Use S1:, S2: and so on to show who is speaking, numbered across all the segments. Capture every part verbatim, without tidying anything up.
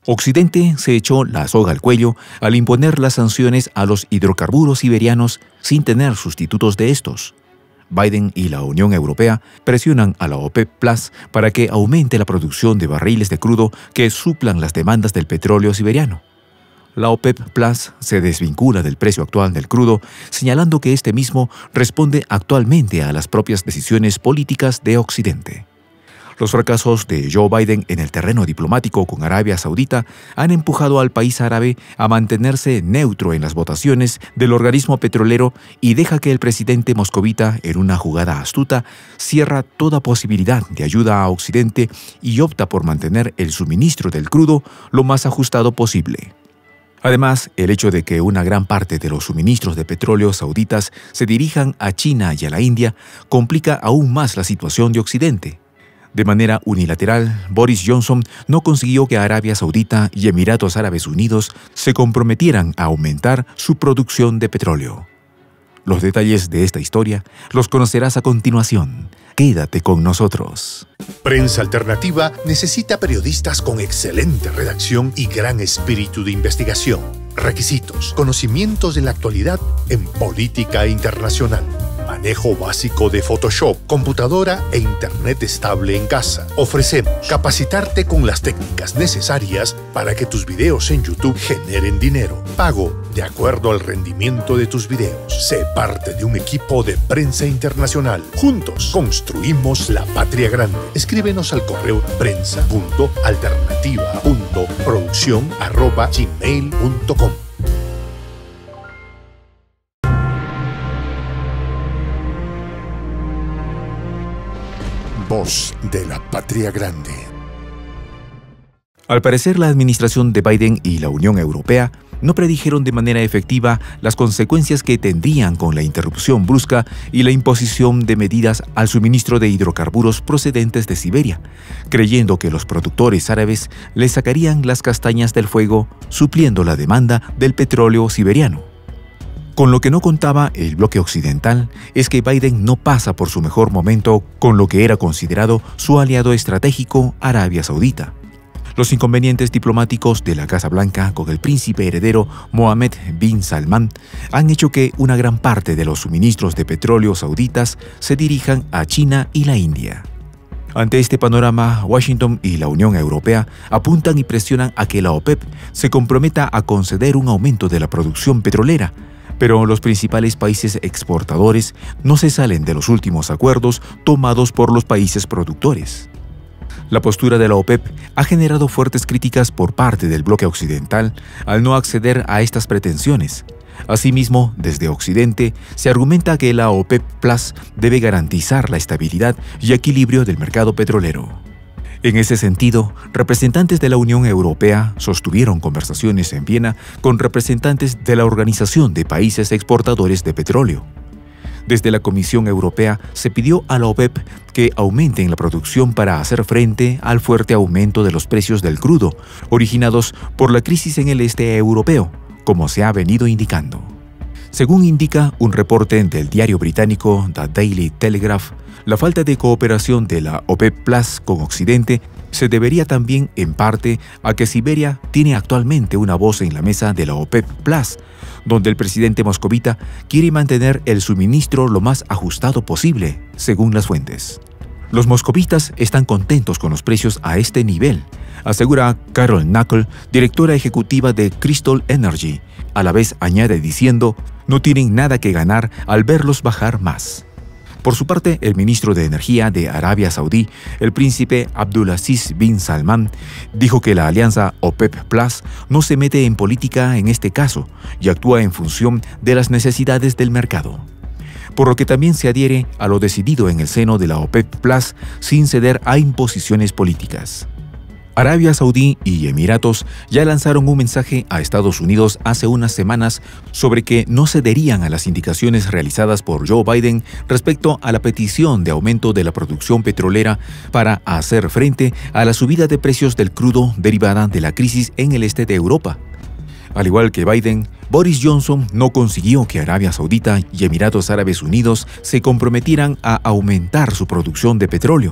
S1: Occidente se echó la soga al cuello al imponer las sanciones a los hidrocarburos siberianos sin tener sustitutos de estos. Biden y la Unión Europea presionan a la OPEP Plus para que aumente la producción de barriles de crudo que suplan las demandas del petróleo siberiano. La OPEP Plus se desvincula del precio actual del crudo, señalando que este mismo responde actualmente a las propias decisiones políticas de Occidente. Los fracasos de Joe Biden en el terreno diplomático con Arabia Saudita han empujado al país árabe a mantenerse neutro en las votaciones del organismo petrolero y deja que el presidente moscovita, en una jugada astuta, cierra toda posibilidad de ayuda a Occidente y opta por mantener el suministro del crudo lo más ajustado posible. Además, el hecho de que una gran parte de los suministros de petróleo sauditas se dirijan a China y a la India complica aún más la situación de Occidente. De manera unilateral, Boris Johnson no consiguió que Arabia Saudita y Emiratos Árabes Unidos se comprometieran a aumentar su producción de petróleo. Los detalles de esta historia los conocerás a continuación. Quédate con nosotros.
S2: Prensa Alternativa necesita periodistas con excelente redacción y gran espíritu de investigación. Requisitos: conocimientos de la actualidad en política internacional. Manejo básico de Photoshop, computadora e internet estable en casa. Ofrecemos capacitarte con las técnicas necesarias para que tus videos en YouTube generen dinero. Pago de acuerdo al rendimiento de tus videos. Sé parte de un equipo de Prensa Internacional. Juntos construimos la patria grande. Escríbenos al correo prensa punto alternativa punto producción arroba gmail punto com. Voz de la patria grande.
S1: Al parecer, la administración de Biden y la Unión Europea no predijeron de manera efectiva las consecuencias que tendrían con la interrupción brusca y la imposición de medidas al suministro de hidrocarburos procedentes de Siberia, creyendo que los productores árabes les sacarían las castañas del fuego, supliendo la demanda del petróleo siberiano. Con lo que no contaba el bloque occidental es que Biden no pasa por su mejor momento con lo que era considerado su aliado estratégico, Arabia Saudita. Los inconvenientes diplomáticos de la Casa Blanca con el príncipe heredero Mohammed bin Salman han hecho que una gran parte de los suministros de petróleo sauditas se dirijan a China y la India. Ante este panorama, Washington y la Unión Europea apuntan y presionan a que la OPEP se comprometa a conceder un aumento de la producción petrolera, pero los principales países exportadores no se salen de los últimos acuerdos tomados por los países productores. La postura de la OPEP ha generado fuertes críticas por parte del bloque occidental al no acceder a estas pretensiones. Asimismo, desde Occidente se argumenta que la OPEP Plus debe garantizar la estabilidad y equilibrio del mercado petrolero. En ese sentido, representantes de la Unión Europea sostuvieron conversaciones en Viena con representantes de la Organización de Países Exportadores de Petróleo. Desde la Comisión Europea se pidió a la OPEP que aumenten la producción para hacer frente al fuerte aumento de los precios del crudo, originados por la crisis en el este europeo, como se ha venido indicando. Según indica un reporte del diario británico The Daily Telegraph, la falta de cooperación de la OPEP Plus con Occidente se debería también, en parte, a que Siberia tiene actualmente una voz en la mesa de la OPEP Plus, donde el presidente moscovita quiere mantener el suministro lo más ajustado posible, según las fuentes. Los moscovitas están contentos con los precios a este nivel, asegura Carol Knuckle, directora ejecutiva de Crystal Energy. A la vez añade diciendo, no tienen nada que ganar al verlos bajar más. Por su parte, el ministro de Energía de Arabia Saudí, el príncipe Abdulaziz bin Salman, dijo que la alianza OPEP Plus no se mete en política en este caso y actúa en función de las necesidades del mercado, por lo que también se adhiere a lo decidido en el seno de la OPEP Plus sin ceder a imposiciones políticas. Arabia Saudí y Emiratos ya lanzaron un mensaje a Estados Unidos hace unas semanas sobre que no cederían a las indicaciones realizadas por Joe Biden respecto a la petición de aumento de la producción petrolera para hacer frente a la subida de precios del crudo derivada de la crisis en el este de Europa. Al igual que Biden, Boris Johnson no consiguió que Arabia Saudita y Emiratos Árabes Unidos se comprometieran a aumentar su producción de petróleo.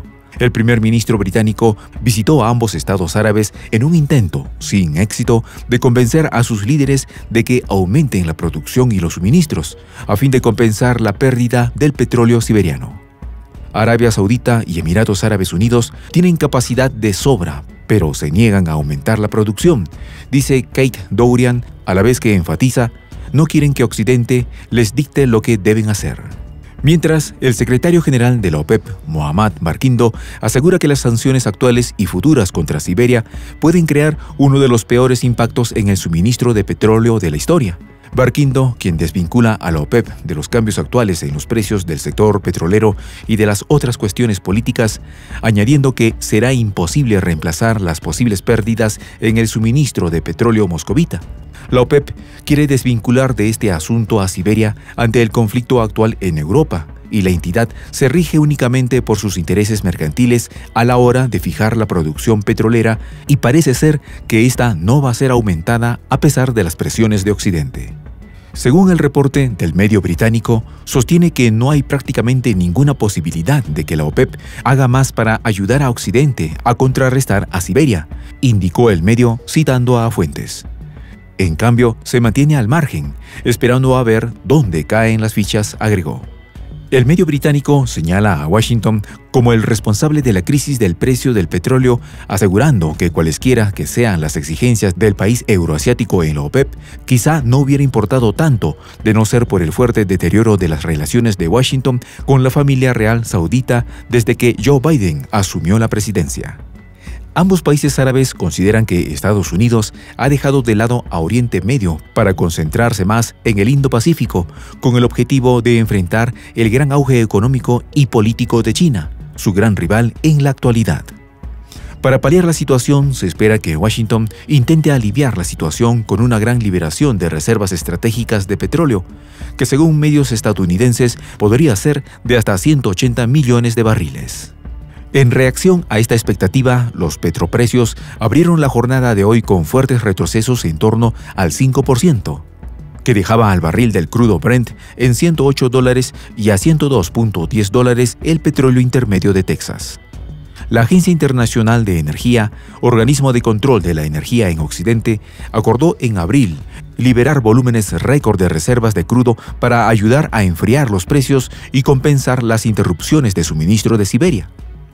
S1: El primer ministro británico visitó a ambos estados árabes en un intento, sin éxito, de convencer a sus líderes de que aumenten la producción y los suministros, a fin de compensar la pérdida del petróleo siberiano. Arabia Saudita y Emiratos Árabes Unidos tienen capacidad de sobra, pero se niegan a aumentar la producción, dice Kate Dourian, a la vez que enfatiza, no quieren que Occidente les dicte lo que deben hacer. Mientras, el secretario general de la OPEP, Mohammad Barkindo, asegura que las sanciones actuales y futuras contra Siberia pueden crear uno de los peores impactos en el suministro de petróleo de la historia. Barkindo, quien desvincula a la OPEP de los cambios actuales en los precios del sector petrolero y de las otras cuestiones políticas, añadiendo que será imposible reemplazar las posibles pérdidas en el suministro de petróleo moscovita. La OPEP quiere desvincular de este asunto a Siberia ante el conflicto actual en Europa, y la entidad se rige únicamente por sus intereses mercantiles a la hora de fijar la producción petrolera, y parece ser que esta no va a ser aumentada a pesar de las presiones de Occidente. Según el reporte del medio británico, sostiene que no hay prácticamente ninguna posibilidad de que la OPEP haga más para ayudar a Occidente a contrarrestar a Siberia, indicó el medio citando a fuentes. En cambio, se mantiene al margen, esperando a ver dónde caen las fichas, agregó. El medio británico señala a Washington como el responsable de la crisis del precio del petróleo, asegurando que cualesquiera que sean las exigencias del país euroasiático en la OPEP, quizá no hubiera importado tanto de no ser por el fuerte deterioro de las relaciones de Washington con la familia real saudita desde que Joe Biden asumió la presidencia. Ambos países árabes consideran que Estados Unidos ha dejado de lado a Oriente Medio para concentrarse más en el Indo-Pacífico, con el objetivo de enfrentar el gran auge económico y político de China, su gran rival en la actualidad. Para paliar la situación, se espera que Washington intente aliviar la situación con una gran liberación de reservas estratégicas de petróleo, que según medios estadounidenses podría ser de hasta ciento ochenta millones de barriles. En reacción a esta expectativa, los petroprecios abrieron la jornada de hoy con fuertes retrocesos en torno al cinco por ciento, que dejaba al barril del crudo Brent en ciento ocho dólares y a ciento dos punto diez dólares el petróleo intermedio de Texas. La Agencia Internacional de Energía, organismo de control de la energía en Occidente, acordó en abril liberar volúmenes récord de reservas de crudo para ayudar a enfriar los precios y compensar las interrupciones de suministro de Siberia.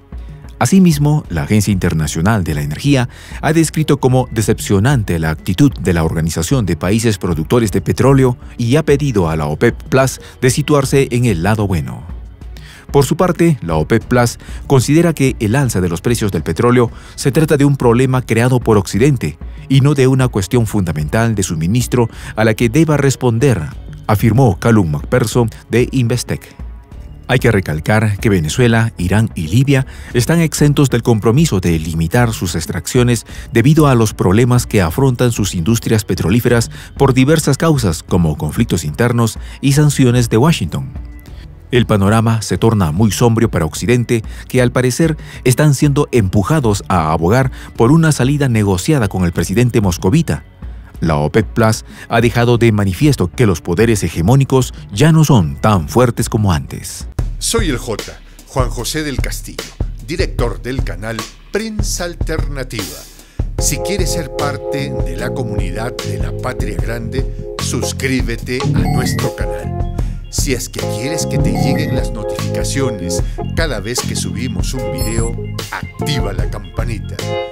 S1: Asimismo, la Agencia Internacional de la Energía ha descrito como decepcionante la actitud de la Organización de Países Productores de Petróleo y ha pedido a la OPEP Plus de situarse en el lado bueno. Por su parte, la OPEP Plus considera que el alza de los precios del petróleo se trata de un problema creado por Occidente y no de una cuestión fundamental de suministro a la que deba responder, afirmó Callum McPherson de Investec. Hay que recalcar que Venezuela, Irán y Libia están exentos del compromiso de limitar sus extracciones debido a los problemas que afrontan sus industrias petrolíferas por diversas causas como conflictos internos y sanciones de Washington. El panorama se torna muy sombrío para Occidente, que al parecer están siendo empujados a abogar por una salida negociada con el presidente moscovita. La OPEP Plus ha dejado de manifiesto que los poderes hegemónicos ya no son tan fuertes como antes.
S2: Soy el J, Juan José del Castillo, director del canal Prensa Alternativa. Si quieres ser parte de la comunidad de la Patria Grande, suscríbete a nuestro canal. Si es que quieres que te lleguen las notificaciones cada vez que subimos un video, activa la campanita.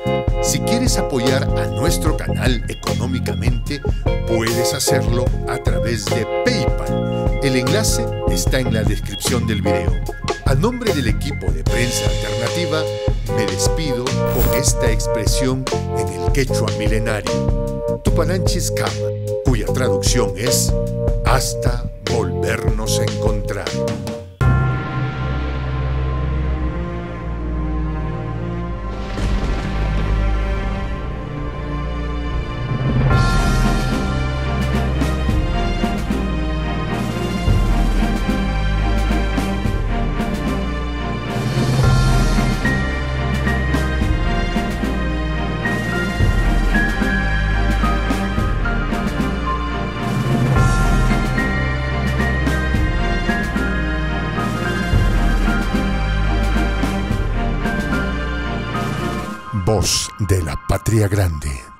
S2: Si quieres apoyar a nuestro canal económicamente, puedes hacerlo a través de PayPal. El enlace está en la descripción del video. A nombre del equipo de Prensa Alternativa, me despido con esta expresión en el quechua milenario, Tupananchis Kama, cuya traducción es hasta volvernos a encontrar. Voz de la Patria Grande.